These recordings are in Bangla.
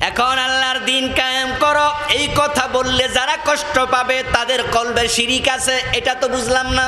এখন আল্লাহর দিন কায়েম করো এই কথা বললে যারা কষ্ট পাবে তাদের কলবে শিরিক আছে, এটা তো বুঝলাম না।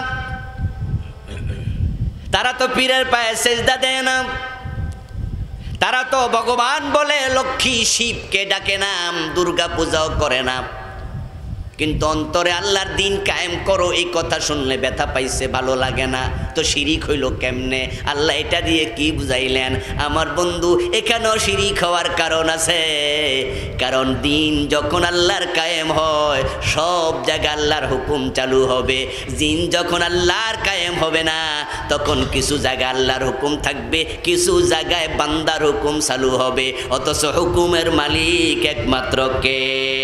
তারা তো পীরের পায়ে সেজদা দেয় না, তারা তো ভগবান বলে লক্ষ্মী শিবকে ডাকে না, দুর্গা পূজাও করে না, কিন্তু অন্তরে আল্লাহর দিন কায়েম করো এই কথা শুনলে ব্যথা পাইছে, ভালো লাগে না। তো শিরিক হইল কেমনে? আল্লাহ এটা দিয়ে কি বুঝাইলেন? আমার বন্ধু, এখানেও শিরিক হওয়ার কারণ আছে। কারণ দিন যখন আল্লাহর কায়েম হয় সব জায়গায় আল্লাহর হুকুম চালু হবে। দিন যখন আল্লাহর কায়েম হবে না তখন কিছু জায়গায় আল্লাহর হুকুম থাকবে, কিছু জায়গায় বান্দার হুকুম চালু হবে। অথচ হুকুমের মালিক একমাত্র কে?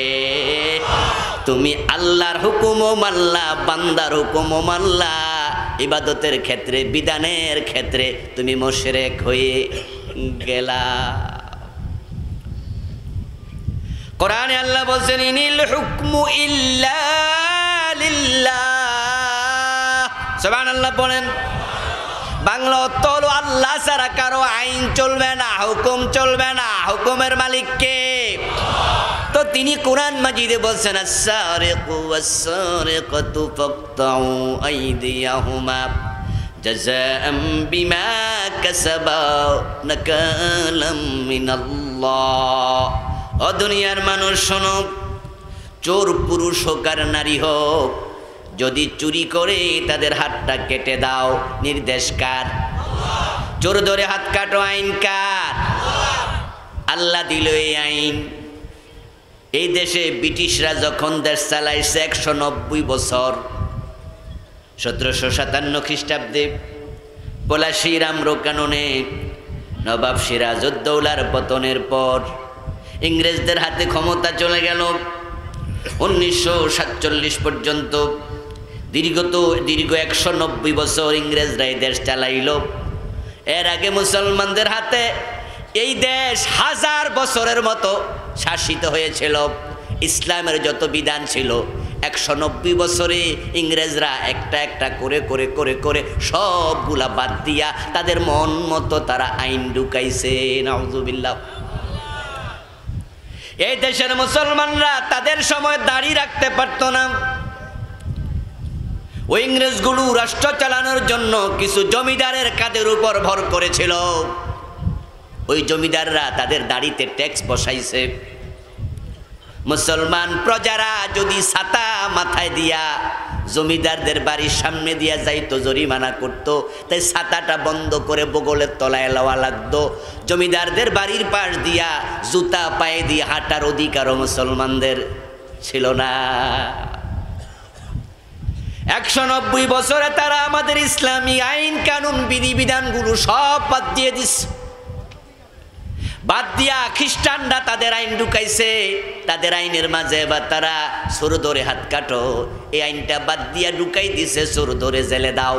তুমি আল্লাহর হুকুমও মানলা, বান্দার হুকুমও মানলা, ইবাদতের ক্ষেত্রে বিধানের ক্ষেত্রে তুমি মুশরিক হয়ে গেলা। কোরআনে আল্লাহ বলেন ইনিল হুকমু ইল্লা লিল্লাহ। সুবহানাল্লাহ বলেন। বাংলা অর্থ হলো আল্লাহ ছাড়া কারো আইন চলবে না, হুকুম চলবে না। হুকুমের মালিক কে? তো তিনি কোরআন মাজিদে বলছেন আস-সারিকু ওয়াস-সারিকাতু ফাকতাউ আইদিয়াহুমা জাযাআম বিমা কাসাবা নাকালাম মিনাল্লাহ। ও দুনিয়ার মানুষ শোনো, চোর পুরুষ হোক আর নারী হোক, যদি চুরি করে তাদের হাতটা কেটে দাও। নির্দেশ কার? চোর ধরে হাত কাটো, আইন কার? আল্লাহ দিল এই আইন। এই দেশে ব্রিটিশরা যখন দেশ চালাইছে 190 বছর, 1757 খ্রিস্টাব্দে পলাশী রামরো কাননে নবাব সিরাজউদ্দৌলার পতনের পর ইংরেজদের হাতে ক্ষমতা চলে গেল। 1947 পর্যন্ত দীর্ঘ 190 বছর ইংরেজরা এই দেশ চালাইল। এর আগে মুসলমানদের হাতে এই দেশ 1000 বছরের মতো শাসিত হয়েছিল। ইসলামের যত বিধান ছিল 190 বছরে ইংরেজরা একটা একটা করে করে করে করে সবগুলা বাদ দিয়া তাদের মন মতো তারা আইন ঢুকাইছে। নাউযুবিল্লাহ। এই দেশের মুসলমানরা তাদের সময় দাড়ি রাখতে পারত না। ওই ইংরেজগুলো রাষ্ট্র চালানোর জন্য কিছু জমিদারের কাঁধের উপর ভর করেছিল। ওই জমিদাররা তাদের দাড়িতে ট্যাক্স বসাইছে। মুসলমান প্রজারা যদি ছাতা মাথায় দিয়া জমিদারদের বাড়ির সামনে দিয়া যাইতো, জরিমানা করত, তাই ছাতাটা বন্ধ করে বগলের তলায় লওয়া লাগতো। জমিদারদের বাড়ির পাশ দিয়া জুতা পায়ে দিয়ে হাঁটার অধিকারও মুসলমানদের ছিল না। 190 বছরে তারা আমাদের ইসলামী আইন কানুন বিধিবিধানগুলো সব বাদ দিয়ে দিচ্ছে। বাদ দিয়া খ্রিস্টানরা তাদের আইন ঢুকাইছে। তাদের আইনের মাঝে এবার তারা চোর ধরে হাত কাটো, এই আইনটা বাদ দিয়া ঢুকাই দিছে, চোর ধরে জেলে দাও।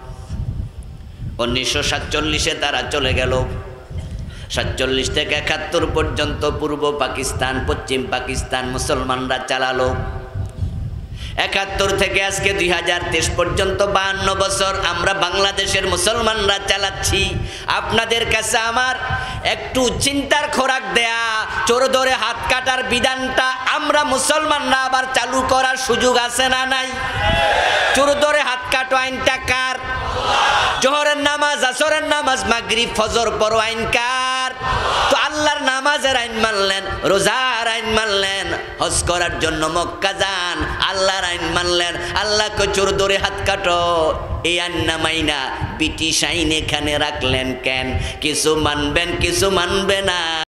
1947 তারা চলে গেল। 47 থেকে 71 পর্যন্ত পূর্ব পাকিস্তান, পশ্চিম পাকিস্তান মুসলমানরা চালালো। 71 থেকে আজকে 2023 পর্যন্ত 52 বছর আমরা বাংলাদেশের মুসলমানরা চালাচ্ছি। আপনাদের কাছে আমার একটু চিন্তার খোরাক দেয়া, চোর ধরে হাত কাটার বিধানটা আমরা মুসলমানরা আবার চালু করার সুযোগ আছে না নাই? চোর ধরে হাত কাটো আইনটা কার? জোহরের নামাজ, আসরের নামাজ, মাগরিব, ফজর পড়ো আইন কার? তো আল্লাহর নামাজের আইন মানলেন, রোজার আইন মানলেন, হজ করার জন্য মক্কা যান, আল্লাহর আইন মানলেন। আল্লাহকে চোর ধরে হাত কাটো এই আইন না মাইনা ব্রিটিশ আইন এখানে রাখলেন কেন? কিছু মানবেন, কিছু মানবে না।